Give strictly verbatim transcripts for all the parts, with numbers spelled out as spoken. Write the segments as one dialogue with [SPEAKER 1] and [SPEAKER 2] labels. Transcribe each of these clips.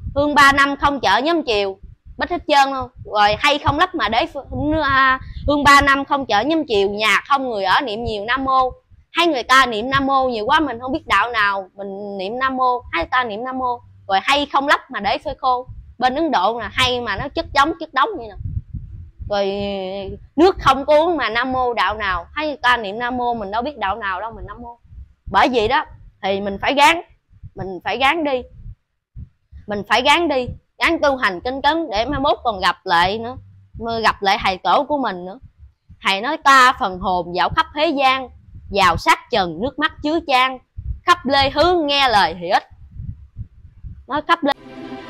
[SPEAKER 1] hương ba năm không chợ nhóm chiều, bích hết trơn luôn. Rồi hay không lấp mà để hương ba năm không chợ nhóm chiều, nhà không người ở niệm nhiều Nam Mô. Hay người ta niệm Nam Mô nhiều quá, mình không biết đạo nào, mình niệm Nam Mô, hay ta niệm Nam Mô. Rồi hay không lấp mà để phơi khô. Bên Ấn Độ là hay mà nó chất đống chất đống như nè. Rồi nước không có uống mà Nam Mô đạo nào, hay người ta niệm Nam Mô, mình đâu biết đạo nào đâu mình Nam Mô. Bởi vậy đó thì mình phải gắng, mình phải gắng đi, mình phải gắng đi, gắng tu hành kinh cấn để mai mốt còn gặp lại nữa, gặp lại thầy tổ của mình nữa. Thầy nói ta phần hồn dạo khắp thế gian, vào sát trần nước mắt chứa chan, khắp lê hướng nghe lời thì ít. Nói khắp lê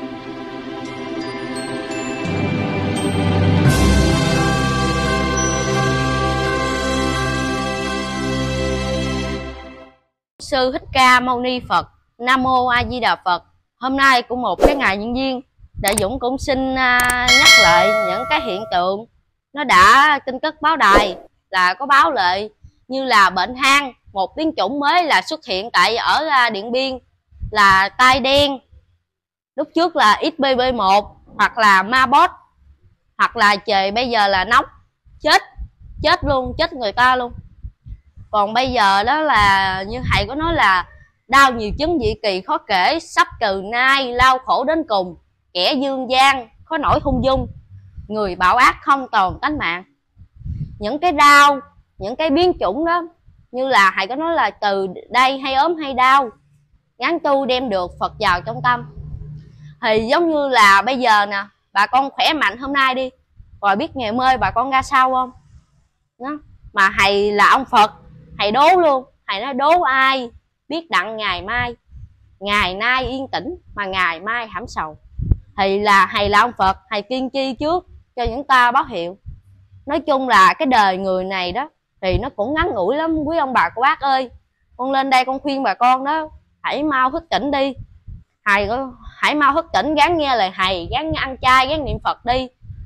[SPEAKER 1] Sư Thích Ca Mâu Ni Phật. Nam Mô A Di Đà Phật. Hôm nay cũng một cái ngày nhân duyên, Đại Dũng cũng xin nhắc lại những cái hiện tượng nó đã kinh cất báo đài là có báo lại, như là bệnh than, một biến chủng mới là xuất hiện tại ở Điện Biên là tai đen, lúc trước là ích bê bê một hoặc là ma bot, hoặc là trời bây giờ là nóc, chết chết luôn, chết người ta luôn. Còn bây giờ đó là như thầy có nói là đau nhiều chứng dị kỳ khó kể, sắp cừ nai, lao khổ đến cùng, kẻ dương gian khó nổi hung dung, người bạo ác không tồn tánh mạng. Những cái đau, những cái biến chủng đó, như là thầy có nói là từ đây hay ốm hay đau, gắng tu đem được Phật vào trong tâm. Thì giống như là bây giờ nè, bà con khỏe mạnh hôm nay đi, rồi biết ngày mai bà con ra sao không đó. Mà thầy là ông Phật, thầy đố luôn, thầy nói đố ai biết đặng ngày mai, ngày nay yên tĩnh mà ngày mai hãm sầu. Thì là thầy là ông Phật, thầy kiên chi trước cho những ta báo hiệu. Nói chung là cái đời người này đó thì nó cũng ngắn ngủi lắm quý ông bà cô bác ơi. Con lên đây con khuyên bà con đó, hãy mau thức tỉnh đi. Thầy hãy mau thức tỉnh, gắng nghe lời thầy, gắng ăn chay, gắng niệm Phật đi.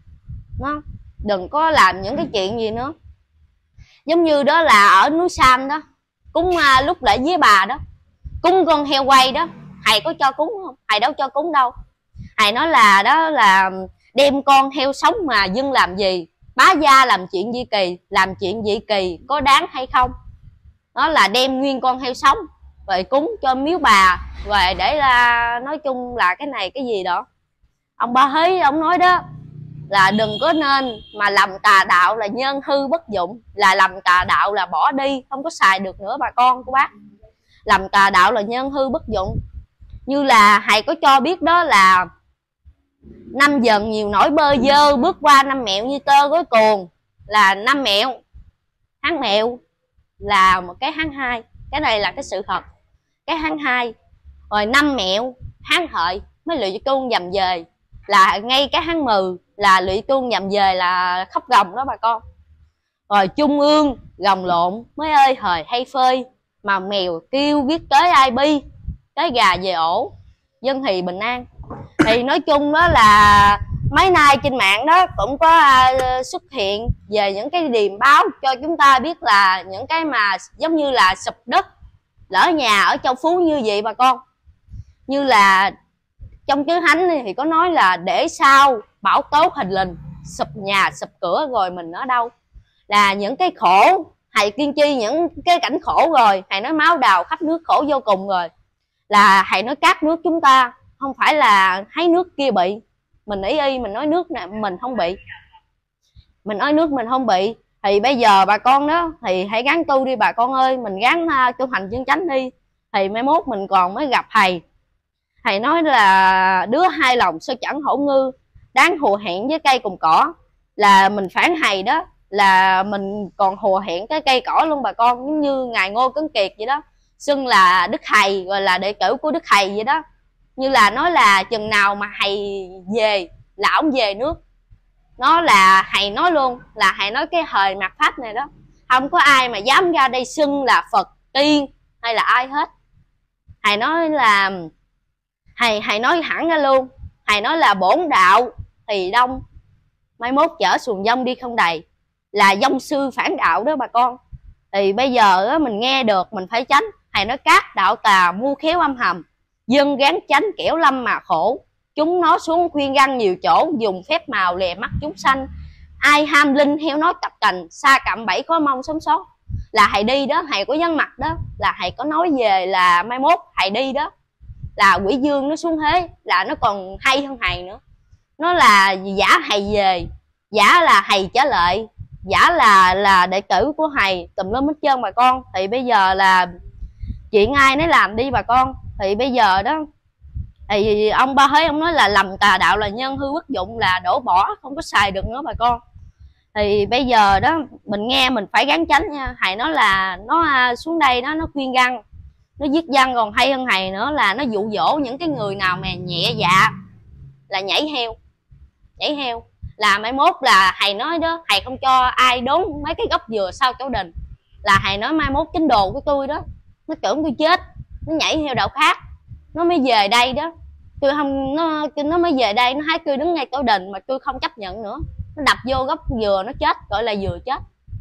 [SPEAKER 1] Nó đừng có làm những cái chuyện gì nữa. Giống như đó là ở núi Sam đó, cúng à, lúc lễ với bà đó, cúng con heo quay đó, thầy có cho cúng không? Thầy đâu cho cúng đâu. Thầy nói là đó là đem con heo sống mà dưng làm gì, bá gia làm chuyện dị kỳ, làm chuyện dị kỳ có đáng hay không? Đó là đem nguyên con heo sống rồi cúng cho miếu bà, rồi để là nói chung là cái này cái gì đó. Ông Ba Hí ông nói đó là đừng có nên mà làm tà đạo là nhân hư bất dụng, là làm tà đạo là bỏ đi, không có xài được nữa bà con của bác. Làm tà đạo là nhân hư bất dụng. Như là thầy có cho biết đó là năm dần nhiều nỗi bơ vơ, bước qua năm mẹo như tơ gối cuồng, là năm mẹo tháng mẹo là một cái tháng hai, cái này là cái sự thật, cái tháng hai. Rồi năm mẹo tháng hợi mới lụy tuôn dầm về, là ngay cái tháng mười là lụy tuôn dầm về là khóc gồng đó bà con. Rồi trung ương gồng lộn mới ơi hời hay phơi, mà mèo kêu biết tới ai bi, tới gà về ổ, dân thì bình an. Thì nói chung đó là mấy nay trên mạng đó cũng có uh, xuất hiện về những cái điềm báo cho chúng ta biết là những cái mà giống như là sụp đất, lỡ nhà ở Châu Phú như vậy bà con. Như là trong chữ Thánh thì có nói là để sao bão tố hình lình, sụp nhà sụp cửa rồi mình ở đâu. Là những cái khổ, thầy kiên chi những cái cảnh khổ rồi, thầy nói máu đào khắp nước khổ vô cùng rồi. Là thầy nói cát nước chúng ta, không phải là thấy nước kia bị, mình ý y mình nói nước này mình không bị, mình nói nước mình không bị. Thì bây giờ bà con đó thì hãy gắng tu đi bà con ơi, mình gắng uh, tu hành chân chánh đi, thì mai mốt mình còn mới gặp thầy. Thầy nói là đứa hai lòng sao chẳng hổ ngư, đáng hùa hẹn với cây cùng cỏ. Là mình phản thầy đó là mình còn hùa hẹn cái cây cỏ luôn bà con. Giống như ngài Ngô Cấn Kiệt vậy đó, xưng là đức thầy, rồi là đệ tử của đức thầy vậy đó. Như là nói là chừng nào mà thầy về là ổng về nước. Nó là thầy nói luôn, là thầy nói cái thời mạt Pháp này đó, không có ai mà dám ra đây xưng là Phật tiên hay là ai hết. Thầy nói là thầy thầy nói hẳn ra luôn, thầy nói là bổn đạo thì đông, mai mốt chở xuồng dông đi không đầy, là dông sư phản đạo đó bà con. Thì bây giờ á, mình nghe được mình phải tránh. Thầy nói cát đạo tà mưu khéo âm hầm, dân gán tránh kẻo lâm mà khổ. chúng nó xuống khuyên răn nhiều chỗ, dùng phép màu lè mắt chúng sanh. Ai ham linh heo nói cặp cành, xa cặm bẫy có mong sống sót. Là thầy đi đó, thầy có vắng mặt đó, là thầy có nói về là mai mốt thầy đi đó là quỷ dương nó xuống thế, là nó còn hay hơn thầy nữa. Nó là giả thầy về, giả là thầy trả lợi, giả là là đệ tử của thầy, tùm lum hết trơn bà con. Thì bây giờ là chuyện ai nấy làm đi bà con. Thì bây giờ đó thì ông Ba Huế ông nói là lầm tà đạo là nhân hư bất dụng, là đổ bỏ không có xài được nữa bà con. Thì bây giờ đó mình nghe mình phải gắn tránh nha. Thầy nói là nó xuống đây đó, nó khuyên răn, nó viết văn, còn hay hơn thầy nữa là nó dụ dỗ những cái người nào mà nhẹ dạ là nhảy heo. Nhảy heo là mai mốt là thầy nói đó, thầy không cho ai đốn mấy cái gốc dừa sau chỗ đình, là thầy nói mai mốt tín đồ của tôi đó nó tưởng tôi chết, nó nhảy theo đạo khác, nó mới về đây đó. Tôi không, nó nó mới về đây, nó thấy tôi đứng ngay chỗ đình mà tôi không chấp nhận nữa, nó đập vô gốc dừa nó chết, gọi là dừa chết.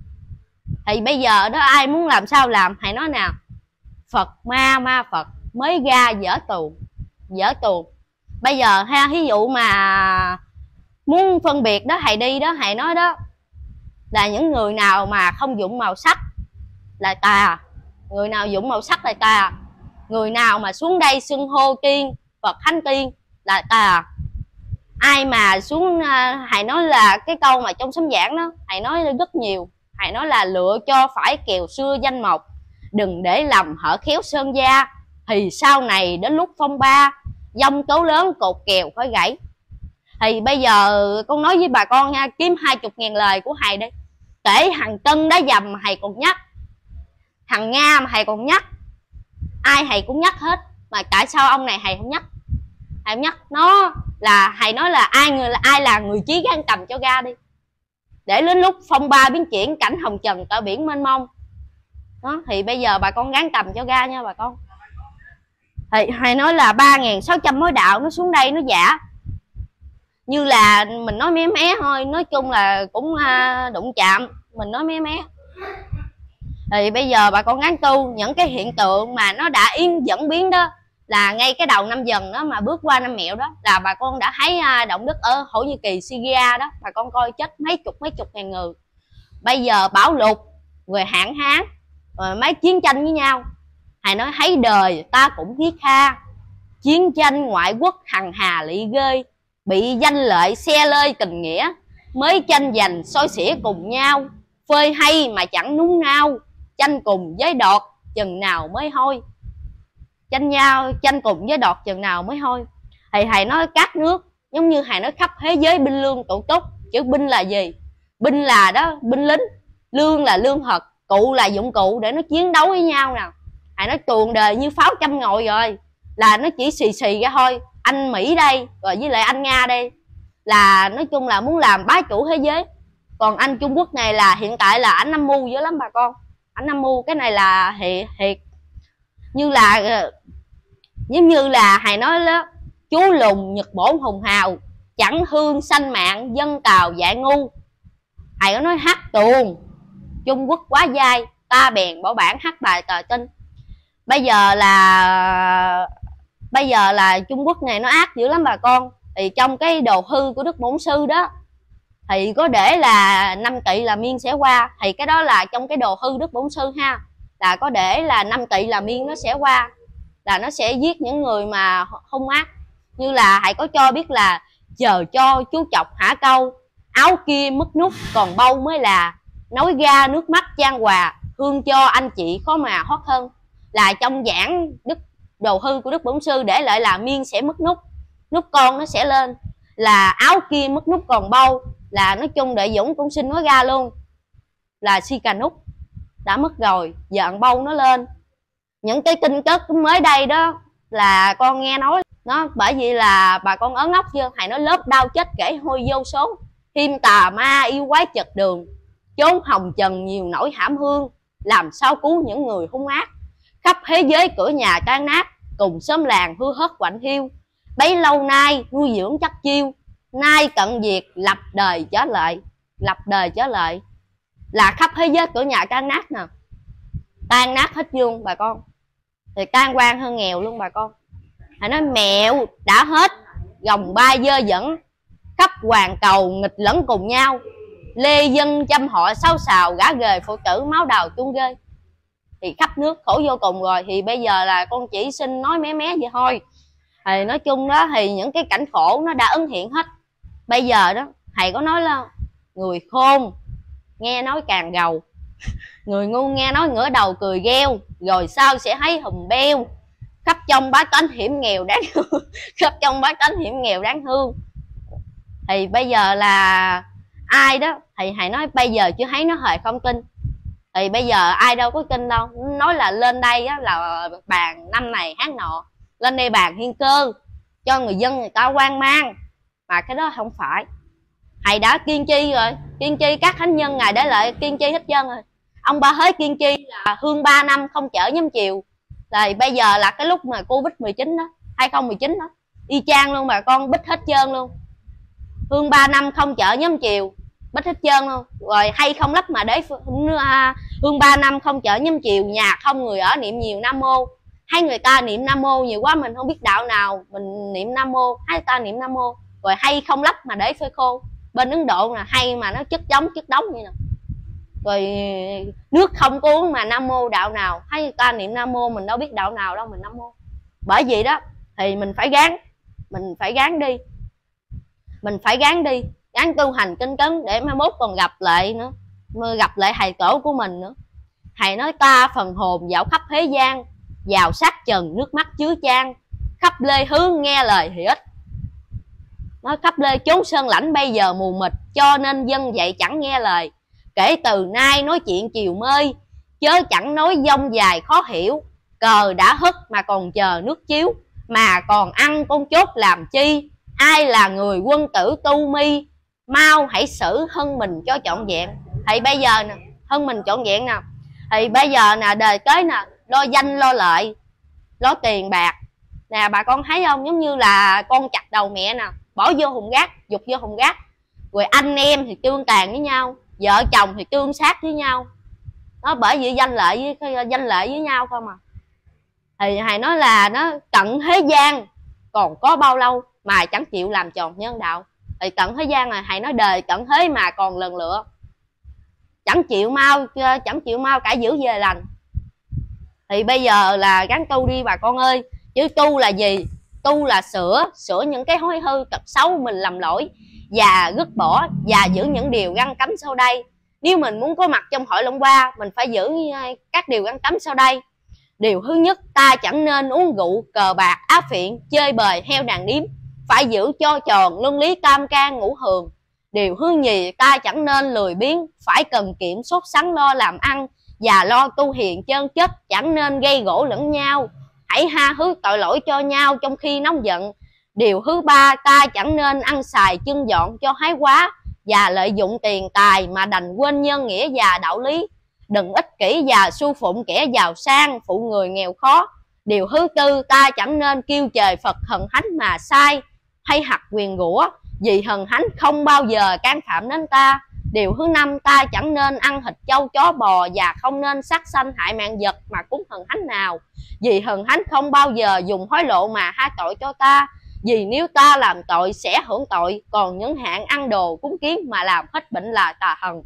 [SPEAKER 1] Thì bây giờ đó ai muốn làm sao làm, thầy nói nào, Phật ma ma Phật mới ra dở tù, dở tù. Bây giờ ha, ví dụ mà muốn phân biệt đó, thầy đi đó, thầy nói đó là những người nào mà không dụng màu sắc là tà, người nào dụng màu sắc là tà, người nào mà xuống đây xưng hô tiên Phật thánh tiên là tà. Ai mà xuống, thầy nói là cái câu mà trong sấm giảng đó, thầy nói rất nhiều. Thầy nói là lựa cho phải kèo xưa danh mộc, đừng để lầm hở khéo sơn gia, thì sau này đến lúc phong ba, dông tố lớn cột kèo phải gãy. Thì bây giờ con nói với bà con nha, kiếm hai chục ngàn lời của thầy đi, kể thằng Tân đá dầm mà thầy còn nhắc, thằng Nga mà thầy còn nhắc, ai thầy cũng nhắc hết, mà tại sao ông này thầy không nhắc? Thầy không nhắc nó là thầy nói là ai người là ai là người chí gan cầm cho ra đi, để đến lúc phong ba biến chuyển, cảnh hồng trần cỡ biển mênh mông đó. Thì bây giờ bà con gắng cầm cho ra nha bà con. Thì thầy nói là ba nghìn sáu trăm mối đạo nó xuống đây nó giả, như là mình nói mé mé thôi, nói chung là cũng đụng chạm, mình nói mé mé. Thì bây giờ bà con gắng tu những cái hiện tượng mà nó đã yên dẫn biến đó, là ngay cái đầu năm Dần đó mà bước qua năm Mẹo đó, là bà con đã thấy động đất ở Thổ Nhĩ Kỳ, Syria đó, bà con coi chết mấy chục mấy chục ngàn người. Bây giờ bão lụt rồi hạn hán rồi mấy chiến tranh với nhau. Thầy nói thấy đời ta cũng thiết tha, chiến tranh ngoại quốc hằng hà lị ghê, bị danh lợi xe lơi tình nghĩa, mới tranh giành soi xỉa cùng nhau, phơi hay mà chẳng núng nao, tranh cùng với đọt chừng nào mới hôi. Tranh nhau tranh cùng với đọt chừng nào mới hôi. Thì thầy nói các nước giống như thầy nói khắp thế giới binh lương tụ túc. Chữ binh là gì? Binh là đó, binh lính, lương là lương thực, cụ là dụng cụ để nó chiến đấu với nhau nào. Thầy nói tuồng đời như pháo trăm ngồi rồi, là nó chỉ xì xì ra thôi. Anh Mỹ đây rồi với lại anh Nga đây là nói chung là muốn làm bá chủ thế giới. Còn anh Trung Quốc này là hiện tại là ảnh âm mưu dữ lắm bà con. Ảnh âm mưu cái này là thiệt, thiệt như là giống như là thầy nói đó, chú lùng nhật bổn hùng hào, chẳng hương sanh mạng dân tàu dạy ngu. Thầy có nói hát tuồng Trung Quốc quá dai, ta bèn bỏ bản hát bài tờ tin. Bây giờ là bây giờ là Trung Quốc này nó ác dữ lắm bà con. Thì trong cái đồ hư của Đức Bổn Sư đó thì có để là năm tỵ là miên sẽ qua. Thì cái đó là trong cái đồ hư Đức Bổn Sư ha, là có để là năm tỵ là miên nó sẽ qua, là nó sẽ giết những người mà hung ác. Như là hãy có cho biết là chờ cho chú chọc hả câu, áo kia mất nút còn bâu mới là, nói ra nước mắt chan hòa, hương cho anh chị khó mà thoát thân. Là trong giảng đức đồ hư của Đức Bổn Sư để lại là miên sẽ mất nút, nút con nó sẽ lên, là áo kia mất nút còn bâu, là nói chung Đệ Dũng cũng xin nói ra luôn là si cà nút đã mất rồi, dợn bâu nó lên. Những cái tin tức mới đây đó là con nghe nói nó, bởi vì là bà con ớn ốc chưa, thầy nói lớp đau chết kể hôi vô số, thêm tà ma yêu quái chật đường, chốn hồng trần nhiều nỗi hãm hương, làm sao cứu những người hung ác. Khắp thế giới cửa nhà tan nát, cùng xóm làng hư hất quạnh hiu, bấy lâu nay nuôi dưỡng chắc chiêu, nay cận diệt lập đời trở lại. Lập đời trở lại là khắp thế giới cửa nhà tan nát nè, tan nát hết dương bà con. Thì tan quan hơn nghèo luôn bà con. Thầy nói mẹo đã hết, gồng ba dơ dẫn, khắp hoàn cầu nghịch lẫn cùng nhau, lê dân chăm họ sáu xào, gã ghề phụ tử máu đào chung ghê. Thì khắp nước khổ vô cùng rồi, thì bây giờ là con chỉ xin nói mé mé vậy thôi. Thì nói chung đó thì những cái cảnh khổ nó đã ứng hiện hết. Bây giờ đó thầy có nói là người khôn nghe nói càng gầu, người ngu nghe nói ngửa đầu cười gheo, rồi sau sẽ thấy hùm beo, khắp trong bá tánh hiểm nghèo đáng thương. Khắp trong bá tánh hiểm nghèo đáng thương. Thì bây giờ là ai đó thì thầy nói bây giờ chưa thấy nó hề không tin. Thì bây giờ ai đâu có tin đâu. Nói là lên đây á, là bàn năm này hát nọ, lên đây bàn thiên cơ cho người dân người ta hoang mang, mà cái đó không phải. Thầy đã kiên chi rồi, kiên chi các thánh nhân ngài để lại kiên chi hết trơn rồi. Ông Ba Hới kiên chi là hương ba năm không chở nhóm chiều. Thì bây giờ là cái lúc mà Covid mười chín đó, hai không một chín đó, y chang luôn bà con, bích hết trơn luôn. Hương ba năm không chở nhóm chiều, bích hết trơn luôn. Rồi hay không lấp mà để hương ba năm không chở nhóm chiều, nhà không người ở niệm nhiều Nam Mô. Hay người ta niệm Nam Mô nhiều quá mình không biết đạo nào, mình niệm Nam Mô, hay ta niệm Nam Mô. Rồi hay không lấp mà để phơi khô. Bên Ấn Độ là hay mà nó chất giống chất đóng như nè. Rồi nước không có uống mà Nam Mô đạo nào, hay người ta niệm Nam Mô mình đâu biết đạo nào đâu mình Nam Mô. Bởi vậy đó thì mình phải gắng, mình phải gắng đi, mình phải gắng đi, gắng tu hành tinh tấn để mai mốt còn gặp lại nữa, gặp lại thầy tổ của mình nữa. Thầy nói ta phần hồn dạo khắp thế gian, vào sát trần nước mắt chứa chan, khắp lê hướng nghe lời thì ít. Nói khắp lê chốn sơn lãnh bây giờ mù mịt, cho nên dân dạy chẳng nghe lời. Kể từ nay nói chuyện chiều mơi, chớ chẳng nói dông dài khó hiểu. Cờ đã hất mà còn chờ nước chiếu, mà còn ăn con chốt làm chi. Ai là người quân tử tu mi, mau hãy xử thân mình cho trọn vẹn. Thì bây giờ nè, thân mình trọn vẹn nè. Thì bây giờ nè, đời tới nè, lo danh lo lợi, lo tiền bạc. Nè bà con thấy không, giống như là con chặt đầu mẹ nè, bỏ vô hùng gác, dục vô hùng gác. Rồi anh em thì tương tàn với nhau, vợ chồng thì tương sát với nhau. Nó bởi vì danh lợi với danh lợi với nhau không à. Thì thầy nói là nó cận thế gian còn có bao lâu mà chẳng chịu làm tròn nhân đạo. Thì cận thế gian là thầy nói đời cận thế mà còn lần lựa, chẳng chịu mau, chẳng chịu mau cả giữ về lành. Thì bây giờ là gắng tu đi bà con ơi. Chứ tu là gì? Tu là sửa, sửa những cái hối hư tật xấu mình làm lỗi, và dứt bỏ và giữ những điều ngăn cấm sau đây. Nếu mình muốn có mặt trong hội Long Hoa, mình phải giữ các điều ngăn cấm sau đây. Điều thứ nhất, ta chẳng nên uống rượu, cờ bạc, áp phiện, chơi bời, heo đàn điếm, phải giữ cho tròn luân lý tam can ngũ thường. Điều thứ nhì, ta chẳng nên lười biếng, phải cần kiệm sốt sắng lo làm ăn và lo tu hiền chân chất, chẳng nên gây gỗ lẫn nhau, hãy tha thứ tội lỗi cho nhau trong khi nóng giận. Điều thứ ba, ta chẳng nên ăn xài chân dọn cho hái quá và lợi dụng tiền tài mà đành quên nhân nghĩa và đạo lý. Đừng ích kỷ và su phụng kẻ giàu sang, phụ người nghèo khó. Điều thứ tư, ta chẳng nên kêu trời Phật thần thánh mà sai hay hặc quyền rủa, vì thần thánh không bao giờ can phạm đến ta. Điều thứ năm, ta chẳng nên ăn thịt trâu chó bò và không nên sát sanh hại mạng vật mà cúng thần thánh nào, vì thần thánh không bao giờ dùng hối lộ mà tha tội cho ta. Vì nếu ta làm tội sẽ hưởng tội, còn những hạng ăn đồ cúng kiến mà làm hết bệnh là tà thần.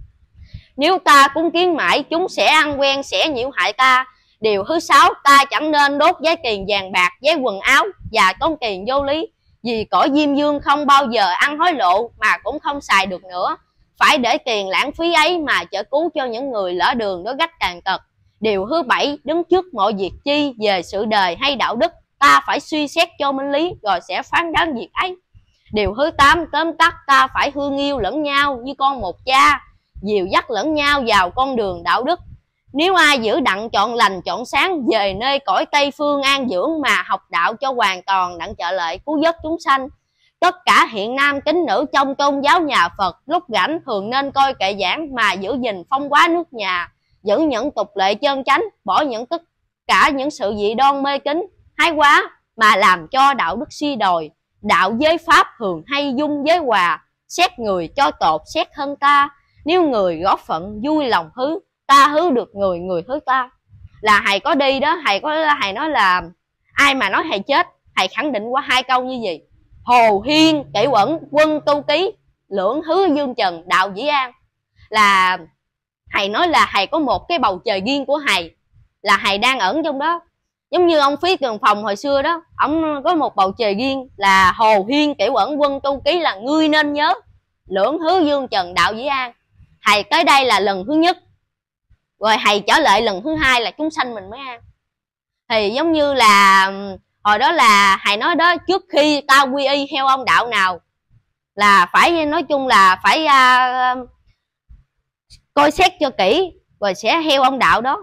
[SPEAKER 1] Nếu ta cúng kiến mãi, chúng sẽ ăn quen, sẽ nhiễu hại ta. Điều thứ sáu, ta chẳng nên đốt giấy tiền vàng bạc, giấy quần áo và tốn tiền vô lý, vì cõi Diêm Dương không bao giờ ăn hối lộ mà cũng không xài được nữa. Phải để tiền lãng phí ấy mà trợ cứu cho những người lỡ đường đó gách tàn tật. Điều thứ bảy, đứng trước mọi việc chi về sự đời hay đạo đức, ta phải suy xét cho minh lý rồi sẽ phán đoán việc ấy. Điều thứ tám, tóm tắt, ta phải thương yêu lẫn nhau như con một cha, dìu dắt lẫn nhau vào con đường đạo đức. Nếu ai giữ đặng chọn lành chọn sáng, về nơi cõi Tây Phương an dưỡng mà học đạo cho hoàn toàn đặng trợ lợi cứu vớt chúng sanh. Tất cả hiện nam tín nữ trong tôn giáo nhà Phật lúc rảnh thường nên coi kệ giảng mà giữ gìn phong hóa nước nhà, giữ những tục lệ chân chánh, bỏ những tất cả những sự dị đoan mê tín thái quá mà làm cho đạo đức suy đồi. Đạo giới pháp thường hay dung giới hòa, xét người cho tột xét thân ta. Nếu người góp phận vui lòng hứ, ta hứ được người, người hứ ta. Là thầy có đi đó, thầy có thầy nói là ai mà nói thầy chết, thầy khẳng định qua hai câu như gì? Hồ Hiên Kỷ Uẩn Quân Tu Ký Lưỡng Hứa Dương Trần Đạo Dĩ An. Là thầy nói là thầy có một cái bầu trời riêng của thầy, là thầy đang ẩn trong đó. Giống như ông Phí Cường Phòng hồi xưa đó, ông có một bầu trời riêng là Hồ Hiên Kỷ Uẩn Quân Tu Ký là ngươi nên nhớ, Lưỡng Hứa Dương Trần Đạo Dĩ An. Thầy tới đây là lần thứ nhất, rồi thầy trở lại lần thứ hai là chúng sanh mình mới an. Thì giống như là hồi đó là thầy nói đó, trước khi tao quy y theo ông đạo nào là phải, nói chung là phải uh, coi xét cho kỹ rồi sẽ theo ông đạo đó.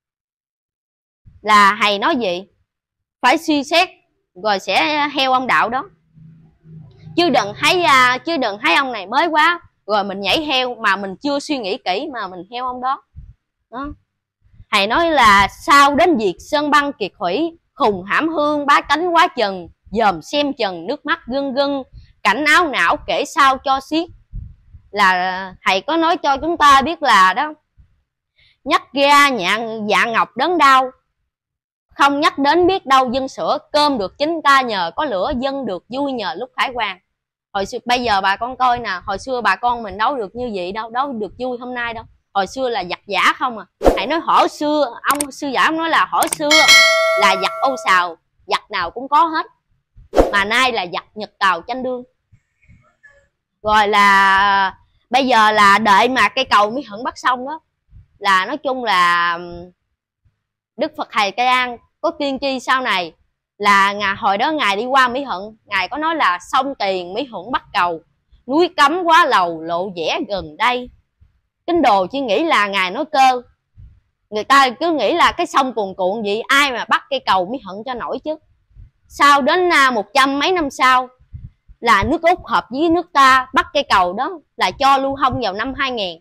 [SPEAKER 1] Là thầy nói gì phải suy xét rồi sẽ theo ông đạo đó, chứ đừng thấy uh, chứ đừng thấy ông này mới quá rồi mình nhảy theo mà mình chưa suy nghĩ kỹ mà mình theo ông đó. Đó. Thầy nói là sau đến việc sơn băng kiệt thủy, khùng hãm hương bá cánh quá chừng, dòm xem trần nước mắt gân gân, cảnh áo não kể sao cho xiết. Là thầy có nói cho chúng ta biết là đó, nhắc ra nhạn dạ ngọc đớn đau, không nhắc đến biết đâu dân sữa, cơm được chín ta nhờ có lửa, dân được vui nhờ lúc khải hoàn. Hồi xưa, bây giờ bà con coi nè, hồi xưa bà con mình đâu được như vậy đâu, đâu được vui hôm nay đâu. Hồi xưa là giặc giả không à. Thầy nói hỏi xưa, ông sư giả ông nói là hỏi xưa là giặc Âu Sào, giặc nào cũng có hết. Mà nay là giặc Nhật Tàu tranh đương. Rồi là bây giờ là đợi mà cây cầu Mỹ Thuận bắt xong đó, là nói chung là Đức Phật Thầy Tây An có tiên tri sau này là ngài, hồi đó ngài đi qua Mỹ Thuận, ngài có nói là sông Tiền Mỹ Thuận bắt cầu, núi cấm quá lầu lộ vẻ gần đây. Tín đồ chỉ nghĩ là ngài nói cơ, người ta cứ nghĩ là cái sông cuồn cuộn vậy ai mà bắt cây cầu Mỹ Thuận cho nổi chứ. Sau đến một trăm mấy năm sau là nước Úc hợp với nước ta bắt cây cầu đó, là cho lưu thông vào năm hai nghìn.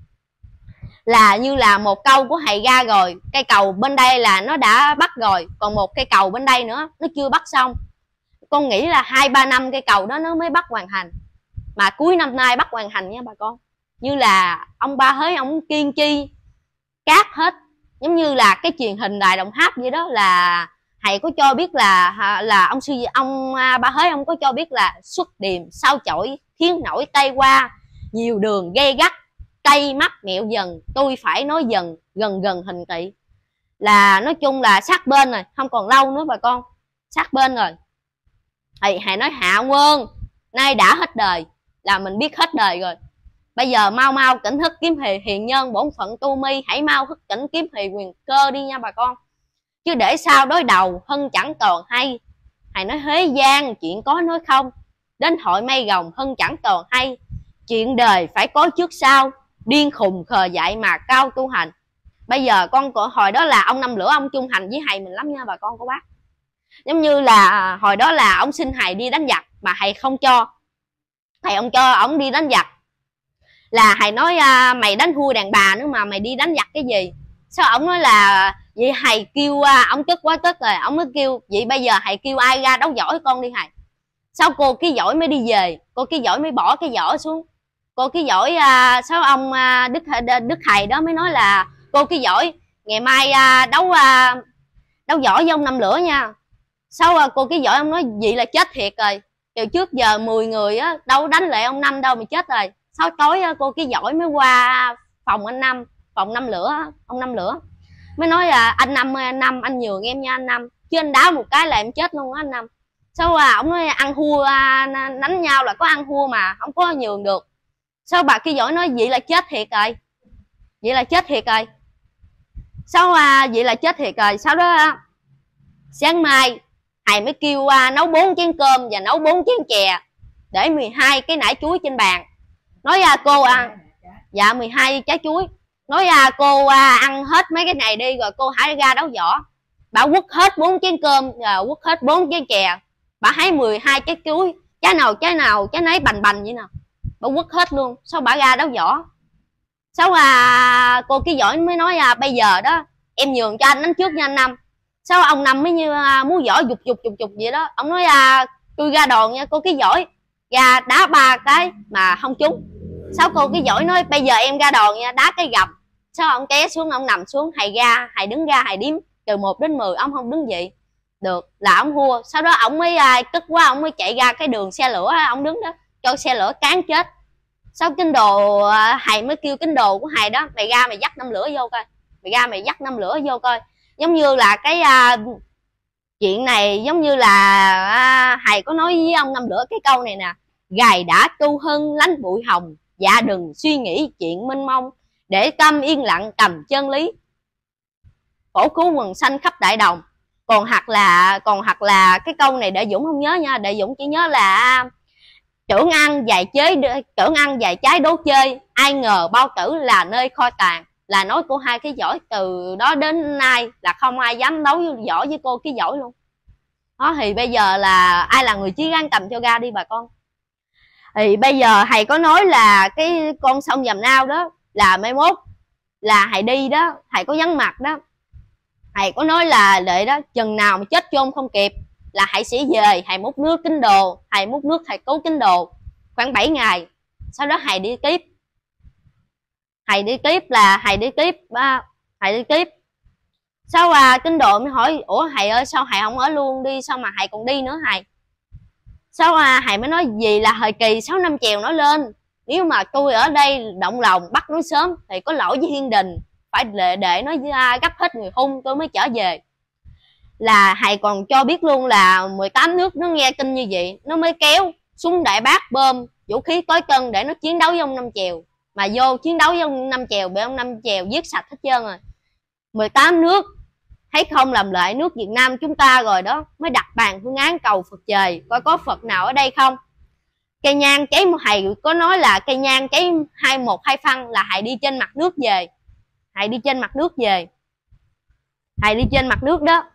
[SPEAKER 1] Là như là một câu của thầy ra rồi, cây cầu bên đây là nó đã bắt rồi, còn một cây cầu bên đây nữa nó chưa bắt xong. Con nghĩ là hai ba năm cây cầu đó nó mới bắt hoàn thành, mà cuối năm nay bắt hoàn thành nha bà con. Như là ông Ba Hới ông kiên chi cát hết, giống như là cái truyền hình Đài Đồng Tháp vậy đó. Là thầy có cho biết là là ông sư ông Ba Hới ông có cho biết là xuất điềm sao chổi khiến nổi tay qua, nhiều đường gây gắt cây mắt mẹo dần, tôi phải nói dần gần gần hình tị. Là nói chung là sát bên rồi, không còn lâu nữa bà con, sát bên rồi. Thầy thầy nói Hạ Quân nay đã hết đời, là mình biết hết đời rồi. Bây giờ mau mau tỉnh thức kiếm hì hiền nhân bổn phận tu mi, hãy mau thức tỉnh kiếm hì quyền cơ đi nha bà con, chứ để sao đối đầu hân chẳng còn hay. Thầy nói thế gian chuyện có nói không, đến hội mây gồng hân chẳng còn hay. Chuyện đời phải có trước sau, điên khùng khờ dại mà cao tu hành. Bây giờ con của hồi đó là ông Năm Lửa ông chung hành với thầy mình lắm nha bà con cô bác. Giống như là hồi đó là ông xin thầy đi đánh giặc mà thầy không cho, thầy ông cho ông đi đánh giặc. Là thầy nói à, mày đánh thua đàn bà nữa mà mày đi đánh giặc cái gì. Sao ông nói là vậy thầy kêu à, ông tức quá tức rồi, ông mới kêu vậy bây giờ thầy kêu ai ra đấu giỏi con đi thầy. Sao cô cái giỏi mới đi về, cô cái giỏi mới bỏ cái giỏ xuống. Cô cái giỏi à, sao ông à, Đức Đức Thầy đó mới nói là cô cái giỏi ngày mai à, đấu à, đấu giỏi với ông Năm Lửa nha. Sao à, cô cái giỏi ông nói vậy là chết thiệt rồi, từ trước giờ mười người á đâu đánh lại ông Năm đâu mà chết rồi. Sau tối á, cô cái giỏi mới qua phòng anh Năm, phòng Năm Lửa, ông Năm Lửa mới nói là anh Năm ơi, anh Năm anh nhường em nha anh Năm, chứ anh đá một cái là em chết luôn á anh Năm. Sao à, ông nói ăn thua à, đánh nhau là có ăn thua mà không có nhường được. Sao bà cái giỏi nói vậy là chết thiệt rồi, vậy là chết thiệt rồi. Sao à, vậy là chết thiệt rồi. Sau đó sáng mai thầy mới kêu à, nấu bốn chén cơm và nấu bốn chén chè, để mười hai cái nải chuối trên bàn. Nói à, cô à, dạ mười hai trái chuối. Nói à, cô à, ăn hết mấy cái này đi rồi cô hãy ra đấu võ. Bà quất hết bốn chén cơm và quất hết bốn chén chè, bà thấy mười hai trái chuối, trái nào trái nào trái nấy bành bành vậy nào, bà quất hết luôn. Sao bà ra đấu võ. Sao à, cô cái giỏi mới nói à, bây giờ đó em nhường cho anh đánh trước nha anh Năm. Sao ông Năm mới như à, muốn võ dục dục dục dục vậy đó. Ông nói à, tôi ra đòn nha cô cái giỏi, ra đá ba cái mà không trúng. Sao cô cái giỏi nói bây giờ em ra đòn nha, đá cái gầm. Sao ông té xuống, ông nằm xuống, thầy ra, thầy đứng ra, thầy đếm từ một đến mười, ông không đứng dậy. được là ông hua. Sau đó ổng mới à, tức quá ổng mới chạy ra cái đường xe lửa, ổng đứng đó cho xe lửa cán chết. Sau kinh đồ à, thầy mới kêu kinh đồ của thầy đó, mày ra mày dắt năm lửa vô coi, mày ra mày dắt năm lửa vô coi. Giống như là cái à, chuyện này giống như là à, thầy có nói với ông năm lửa cái câu này nè: gài đã tu hân lánh bụi hồng, dạ đừng suy nghĩ chuyện mênh mông, để tâm yên lặng cầm chân lý, phổ cứu quần sanh khắp đại đồng. Còn hoặc là còn hoặc là cái câu này Đệ Dũng không nhớ nha, Đệ Dũng chỉ nhớ là trưởng ăn vài chế trưởng ăn vài trái đố chơi, ai ngờ bao tử là nơi kho tàng. Là nói cô Hai Ký Giỏi từ đó đến nay là không ai dám đấu giỏi với cô Ký Giỏi luôn. Đó thì bây giờ là ai là người chí gan cầm cho ra đi bà con. Thì bây giờ thầy có nói là cái con sông Dầm Nao đó là mai mốt là thầy đi đó, thầy có vắng mặt đó, thầy có nói là để đó chừng nào mà chết chôn không kịp là thầy sẽ về, thầy múc nước Kính Đồ, thầy múc nước thầy cứu Kính Đồ khoảng bảy ngày. Sau đó thầy đi tiếp, thầy đi tiếp là thầy đi tiếp thầy đi tiếp sau à, Kính Đồ mới hỏi: ủa thầy ơi sao thầy không ở luôn đi, sao mà thầy còn đi nữa thầy? Sau à, thầy mới nói gì là thời kỳ sáu năm chèo nói lên, nếu mà tôi ở đây động lòng bắt nó sớm thì có lỗi với thiên đình, phải để, để nó gấp hết người hung tôi mới trở về. Là thầy còn cho biết luôn là mười tám nước nó nghe tin như vậy nó mới kéo súng đại bác bom vũ khí tối cân để nó chiến đấu với ông Năm Chèo, mà vô chiến đấu với ông Năm Chèo bị ông Năm Chèo giết sạch hết trơn rồi. Mười tám nước thấy không làm lại nước Việt Nam chúng ta rồi đó, mới đặt bàn phương án cầu Phật trời coi có Phật nào ở đây không. Cây nhang cháy, một thầy có nói là cây nhang cháy hai một hai phân là thầy đi trên mặt nước về, thầy đi trên mặt nước về thầy đi trên mặt nước đó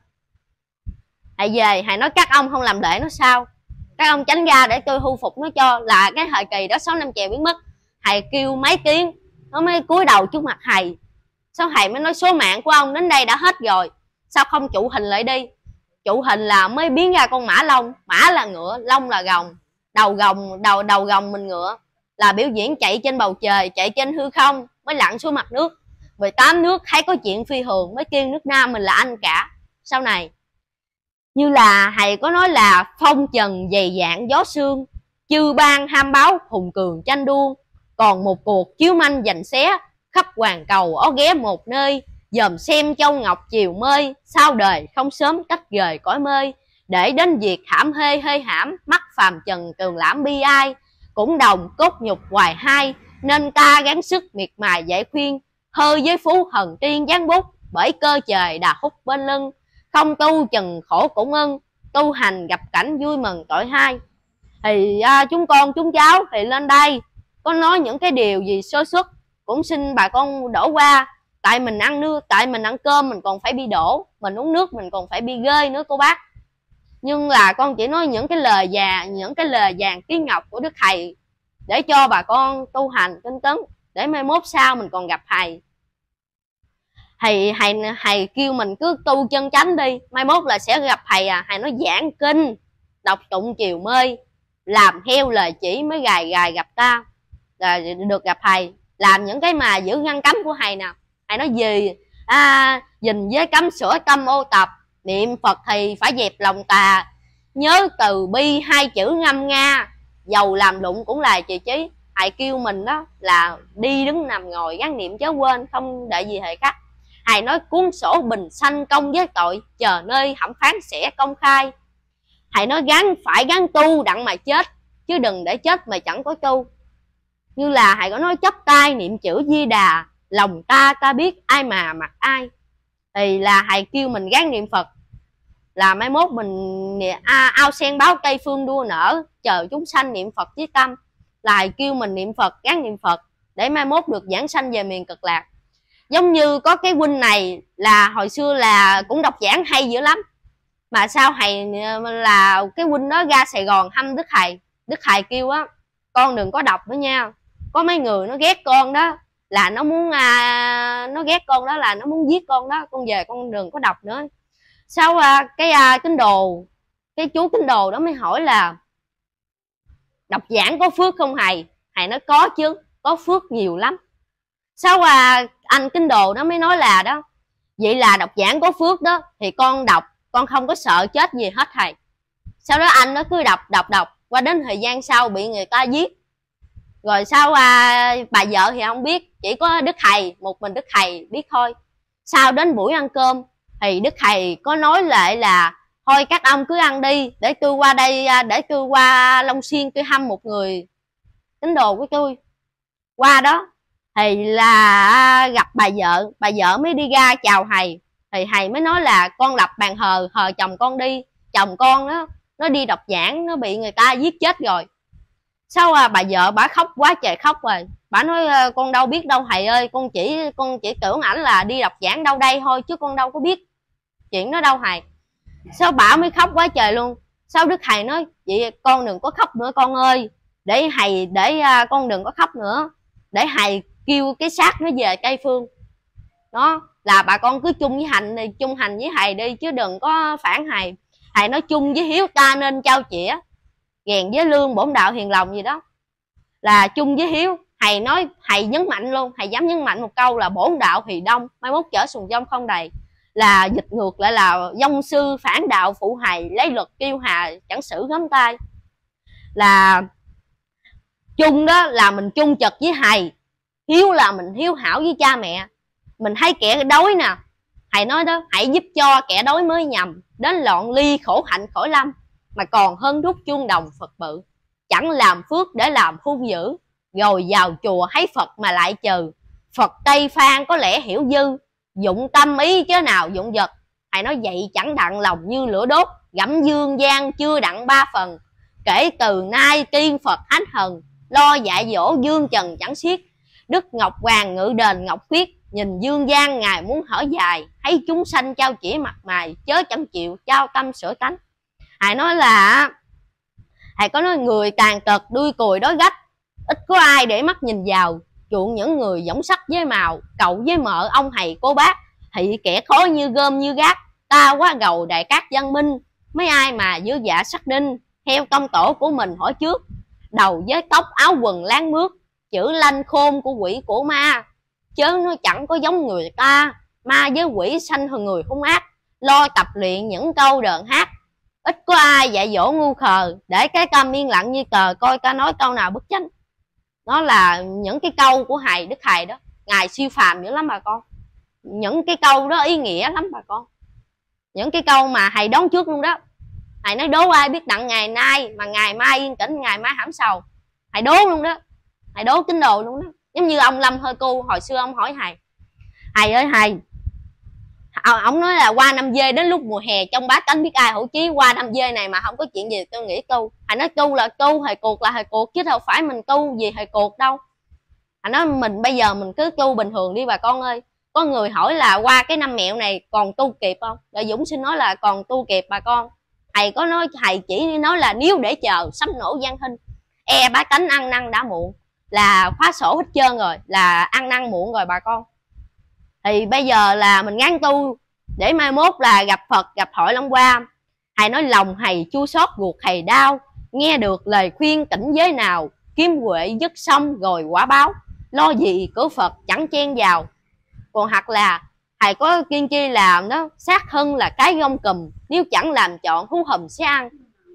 [SPEAKER 1] thầy về, thầy nói các ông không làm lễ nó sao, các ông tránh ra để tôi thu phục nó cho. Là cái thời kỳ đó sáu năm chèo biến mất, thầy kêu mấy tiếng nó mới cúi đầu trước mặt thầy. Sau thầy mới nói số mạng của ông đến đây đã hết rồi, sao không trụ hình lại đi. Trụ hình là mới biến ra con mã long, mã là ngựa, long là rồng, đầu rồng đầu đầu rồng mình ngựa, là biểu diễn chạy trên bầu trời, chạy trên hư không mới lặn xuống mặt nước. Mười tám nước thấy có chuyện phi thường mới kêu nước Nam mình là anh cả. Sau này như là thầy có nói là phong trần dày dạn gió sương, chư ban ham báo hùng cường tranh đua, còn một cuộc chiếu manh giành xé, khắp hoàn cầu ó ghé một nơi, dòm xem châu ngọc chiều mơi, sao đời không sớm cách rời cõi mơi, để đến việc hãm hê hơi hãm, mắt phàm trần tường lãm bi ai, cũng đồng cốt nhục hoài hai, nên ta gắng sức miệt mài giải khuyên, hơi với phú thần tiên giáng bút, bởi cơ trời đà hút bên lưng, không tu chừng khổ cũng ưng, tu hành gặp cảnh vui mừng tội hai. Thì à, chúng con chúng cháu thì lên đây có nói những cái điều gì sơ xuất cũng xin bà con đổ qua, tại mình ăn nước, tại mình ăn cơm mình còn phải bị đổ, mình uống nước mình còn phải bị rơi nữa cô bác. Nhưng là con chỉ nói những cái lời già, những cái lời vàng tiếng ngọc của Đức Thầy để cho bà con tu hành tinh tấn, để mai mốt sau mình còn gặp thầy. Thầy, thầy, thầy kêu mình cứ tu chân chánh đi, mai mốt là sẽ gặp thầy à. Thầy nói giảng kinh, đọc tụng chiều mơi, làm theo lời chỉ mới gài gài gặp ta, là được gặp thầy. Làm những cái mà giữ ngăn cấm của thầy nè. Thầy nói gì à, dình với cấm sửa tâm ô tập, niệm Phật thì phải dẹp lòng tà, nhớ từ bi hai chữ ngâm nga, dầu làm lụng cũng là trì trí. Thầy kêu mình đó là đi đứng nằm ngồi gắn niệm chớ quên, không để gì thầy khác. Thầy nói cuốn sổ bình sanh công với tội, chờ nơi thẩm phán sẽ công khai. Thầy nói gắn phải gắn tu đặng mà chết, chứ đừng để chết mà chẳng có tu. Như là thầy có nói chắp tay niệm chữ Di Đà, lòng ta ta biết ai mà mặc ai. Thì là thầy kêu mình gắn niệm Phật, là mai mốt mình à, ao sen báo cây phương đua nở, chờ chúng sanh niệm Phật với tâm. Là thầy kêu mình niệm Phật, gắn niệm Phật để mai mốt được giảng sanh về miền Cực Lạc. Giống như có cái huynh này là hồi xưa là cũng đọc giảng hay dữ lắm, mà sao thầy là cái huynh đó ra Sài Gòn thăm Đức Thầy. Đức Thầy kêu á, con đừng có đọc nữa nha, có mấy người nó ghét con đó, là nó muốn à, nó ghét con đó là nó muốn giết con đó, con về con đừng có đọc nữa. Sau à, cái à, Kính Đồ, cái chú Kính Đồ đó mới hỏi là đọc giảng có phước không thầy? Thầy nói có chứ, có phước nhiều lắm. Sau à, anh Kính Đồ đó mới nói là đó, vậy là đọc giảng có phước đó, thì con đọc con không có sợ chết gì hết thầy. Sau đó anh nó cứ đọc đọc đọc, qua đến thời gian sau bị người ta giết. Rồi sau à, bà vợ thì không biết, chỉ có Đức Thầy, một mình Đức Thầy biết thôi. Sau đến buổi ăn cơm thì Đức Thầy có nói lại là thôi các ông cứ ăn đi, để tôi qua đây, để tôi qua Long Xuyên tôi thăm một người tín đồ của tôi. Qua đó thì là gặp bà vợ, bà vợ mới đi ra chào thầy. Thì thầy mới nói là con lập bàn thờ, thờ chồng con đi, chồng con đó nó đi đọc giảng, nó bị người ta giết chết rồi. Sau à, bà vợ bà khóc quá trời khóc rồi. Bà nói con đâu biết đâu thầy ơi, con chỉ con chỉ tưởng ảnh là đi đọc giảng đâu đây thôi, chứ con đâu có biết chuyện đó đâu thầy. Sao bà mới khóc quá trời luôn. Sau Đức Thầy nói vậy con đừng có khóc nữa con ơi, để thầy để uh, con đừng có khóc nữa, để thầy kêu cái xác nó về Cây Phương. Đó là bà con cứ chung với hành đi, chung hành với thầy đi, chứ đừng có phản thầy. Thầy nói chung với hiếu ta nên trao chĩa, gèn với lương bổn đạo hiền lòng gì đó, là chung với hiếu. Thầy nói, thầy nhấn mạnh luôn, thầy dám nhấn mạnh một câu là bổn đạo thì đông, mai mốt chở xuồng dông không đầy. Là dịch ngược lại là dông sư phản đạo phụ thầy, lấy luật kiêu hà chẳng xử gấm tay. Là chung đó là mình chung chật với thầy, hiếu là mình hiếu hảo với cha mẹ. Mình thấy kẻ đói nè, thầy nói đó, hãy giúp cho kẻ đói mới nhầm, đến loạn ly khổ hạnh khỏi lâm, mà còn hơn đúc chuông đồng Phật bự. Chẳng làm phước để làm hung dữ, rồi vào chùa thấy Phật mà lại trừ. Phật Tây Phan có lẽ hiểu dư, dụng tâm ý chứ nào dụng vật. Thầy nói vậy chẳng đặng lòng như lửa đốt, gẫm dương gian chưa đặng ba phần. Kể từ nay tiên Phật thánh thần, lo dạy dỗ dương trần chẳng xiết. Đức Ngọc Hoàng ngự đền Ngọc Khuyết, nhìn dương gian ngài muốn hở dài. Thấy chúng sanh trao chỉ mặt mày, chớ chẳng chịu trao tâm sửa tánh. Thầy nói là thầy có nói người tàn tật đuôi cùi đói gách, ít có ai để mắt nhìn vào. Chuộng những người giống sắc với màu, cậu với mợ ông thầy cô bác, thị kẻ khó như gom như gác. Ta quá gầu đại cát văn minh, mấy ai mà dư dạ sắc đinh. Theo công tổ của mình hỏi trước, đầu với tóc áo quần láng mướt, chữ lanh khôn của quỷ của ma. Chớ nó chẳng có giống người ta, ma với quỷ sanh hơn người hung ác. Lo tập luyện những câu đờn hát, ít có ai dạy dỗ ngu khờ. Để cái câm yên lặng như cờ, coi ta nói câu nào bất chánh. Đó là những cái câu của thầy Đức Thầy đó. Ngài siêu phàm dữ lắm bà con. Những cái câu đó ý nghĩa lắm bà con. Những cái câu mà thầy đón trước luôn đó. Thầy nói đố ai biết đặng ngày nay mà ngày mai yên tĩnh, ngày mai hãm sầu. Thầy đố luôn đó. Thầy đố tín đồ luôn đó. Giống như ông Lâm Hơi Cu hồi xưa ông hỏi thầy, thầy ơi thầy, ông nói là qua năm dê đến lúc mùa hè trong bá tánh biết ai hữu chí, qua năm dê này mà không có chuyện gì tôi nghĩ tu. Thầy nói tu là tu, thầy cuộc là thầy cuộc, chứ đâu phải mình tu gì thầy cuộc đâu. Thầy nói mình bây giờ mình cứ tu bình thường đi bà con ơi. Có người hỏi là qua cái năm mẹo này còn tu kịp không? Rồi Dũng xin nói là còn tu kịp bà con. Thầy có nói, thầy chỉ nói là nếu để chờ sắp nổ gian hình, e bá tánh ăn năn đã muộn, là khóa sổ hết trơn rồi, là ăn năn muộn rồi bà con. Thì bây giờ là mình ngán tu để mai mốt là gặp Phật, gặp Hội Long Hoa. Thầy nói lòng thầy chua xót ruột thầy đau, nghe được lời khuyên cảnh giới nào, kiếm huệ dứt xong rồi quả báo. Lo gì cửa Phật chẳng chen vào. Còn hoặc là thầy có kiên chi làm đó, sát thân là cái gông cùm, nếu chẳng làm chọn hú hùm sẽ ăn.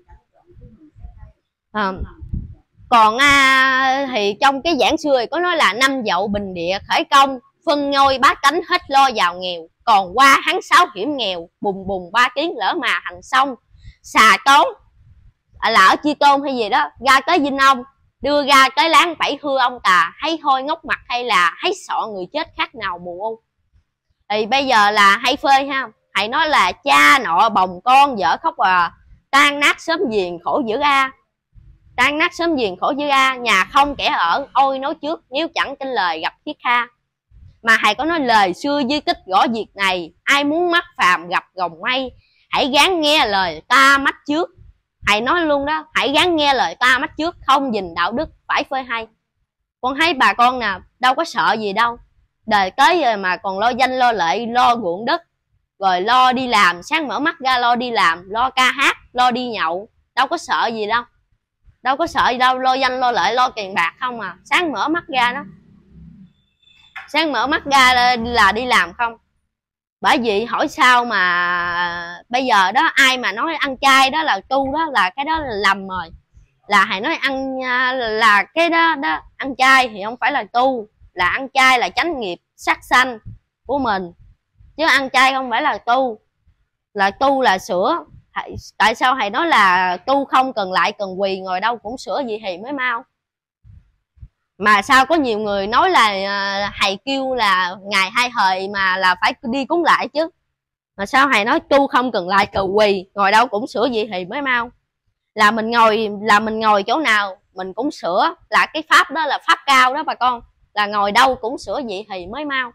[SPEAKER 1] À, còn à, thì trong cái giảng xưa thì có nói là năm dậu bình địa khởi công, phân ngôi bá cánh hết lo vào nghèo. Còn qua tháng sáu hiểm nghèo, bùng bùng ba tiếng lỡ mà hành xong. Xà tốn là ở Chi Tôn hay gì đó, ra tới Vinh Ông, đưa ra tới láng bảy hư ông tà. Thấy thôi ngốc mặt hay là thấy sọ người chết khác nào mù u. Thì bây giờ là hay phơi ha. Thầy nói là cha nọ bồng con, vợ khóc à, tan nát sớm giềng khổ dữ a. Tan nát sớm giềng khổ dữ a, nhà không kẻ ở, ôi nói trước nếu chẳng tin lời gặp thiết kha. Mà thầy có nói lời xưa di tích gõ việc này, ai muốn mắc phàm gặp gồng mây, hãy gắng nghe lời ta mách trước. Thầy nói luôn đó, hãy gắng nghe lời ta mách trước, không dình đạo đức phải phơi hay. Con thấy bà con nè, đâu có sợ gì đâu. Đời tới rồi mà còn lo danh lo lợi, lo ruộng đất, rồi lo đi làm, sáng mở mắt ra lo đi làm, lo ca hát, lo đi nhậu, đâu có sợ gì đâu. Đâu có sợ gì đâu, lo danh lo lợi, lo tiền bạc không à. Sáng mở mắt ra đó, sáng mở mắt ra là đi làm không. Bởi vì hỏi sao mà bây giờ đó ai mà nói ăn chay đó là tu đó, là cái đó là lầm rồi. Là thầy nói ăn là cái đó đó ăn chay thì không phải là tu, là ăn chay là tránh nghiệp sát sanh của mình, chứ ăn chay không phải là tu. Là tu là sửa. Tại sao thầy nói là tu không cần lại cần quỳ, ngồi đâu cũng sửa vậy thì mới mau. Mà sao có nhiều người nói là thầy kêu là ngày hai thời mà là phải đi cúng lại chứ. Mà sao thầy nói tu không cần lại cần quỳ, ngồi đâu cũng sửa vậy thì mới mau. Là mình ngồi là mình ngồi chỗ nào mình cũng sửa, là cái pháp đó là pháp cao đó bà con. Là ngồi đâu cũng sửa vậy thì mới mau.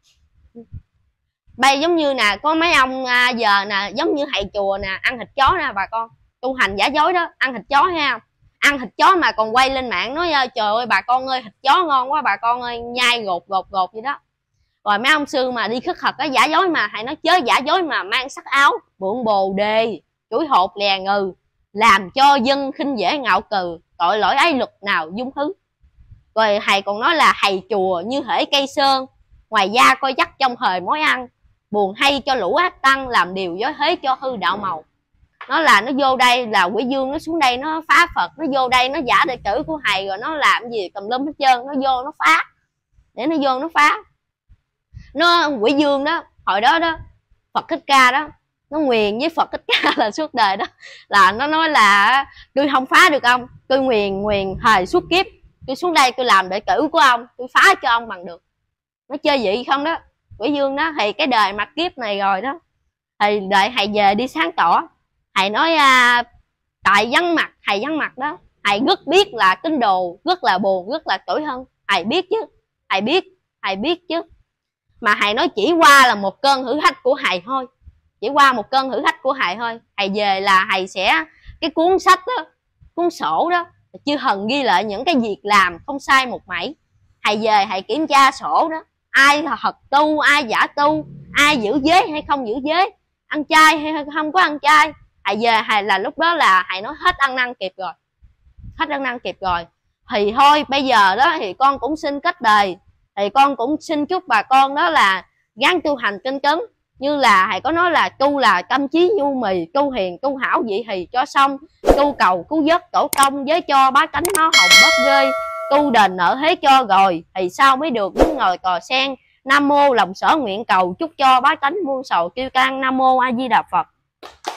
[SPEAKER 1] Bây giống như nè, có mấy ông à, giờ nè, giống như thầy chùa nè, ăn thịt chó nè bà con, tu hành giả dối đó, ăn thịt chó ha. Ăn thịt chó mà còn quay lên mạng nói trời ơi bà con ơi thịt chó ngon quá bà con ơi, nhai gột gột gột vậy đó. Rồi mấy ông sư mà đi khất thực á, giả dối mà thầy nói chớ giả dối mà mang sắc áo mượn bồ đề chuỗi hột lè ngừ, làm cho dân khinh dễ ngạo cừ, tội lỗi ấy luật nào dung thứ. Rồi thầy còn nói là thầy chùa như hễ cây sơn, ngoài da coi chắc trong thời mối ăn, buồn hay cho lũ ác tăng, làm điều dối thế cho hư đạo màu. Nó là nó vô đây là quỷ dương, nó xuống đây nó phá Phật, nó vô đây nó giả đệ tử của thầy, rồi nó làm gì tùm lum hết trơn, nó vô nó phá, để nó vô nó phá. Nó quỷ dương đó, hồi đó đó Phật Thích Ca đó, nó nguyền với Phật Thích Ca là suốt đời đó, là nó nói là tôi không phá được ông, tôi nguyền nguyền thời suốt kiếp, tôi xuống đây tôi làm đệ tử của ông, tôi phá cho ông bằng được. Nó chơi vậy không đó, quỷ dương đó. Thì cái đời mặt kiếp này rồi đó, thì đợi thầy về đi sáng tỏ. Thầy nói à, tại vắng mặt, thầy vắng mặt đó, thầy rất biết là tín đồ rất là buồn, rất là tủi thân, thầy biết chứ, thầy biết, thầy biết chứ. Mà thầy nói chỉ qua là một cơn thử thách của thầy thôi, chỉ qua một cơn thử thách của thầy thôi. Thầy về là thầy sẽ, cái cuốn sách đó, cuốn sổ đó, chư thần ghi lại những cái việc làm không sai một mảy. Thầy về thầy kiểm tra sổ đó, ai thật tu, ai giả tu, ai giữ giới hay không giữ giới, ăn chay hay không có ăn chay. Thầy về thầy là lúc đó là thầy nói hết ăn năn kịp rồi, hết ăn năn kịp rồi. Thì thôi bây giờ đó thì con cũng xin kết đời, thì con cũng xin chúc bà con đó là gắng tu hành tinh tấn. Như là thầy có nói là tu là tâm trí nhu mì, tu hiền tu hảo vậy thì cho xong, tu cầu cứu vớt tổ công với cho bá tánh nó hồng bớt ghê, tu đền nợ thế cho rồi thì sao mới được đứng ngồi cò sen. Nam mô lòng sở nguyện cầu, chúc cho bá tánh muôn sầu tiêu tan. Nam mô A Di Đà Phật.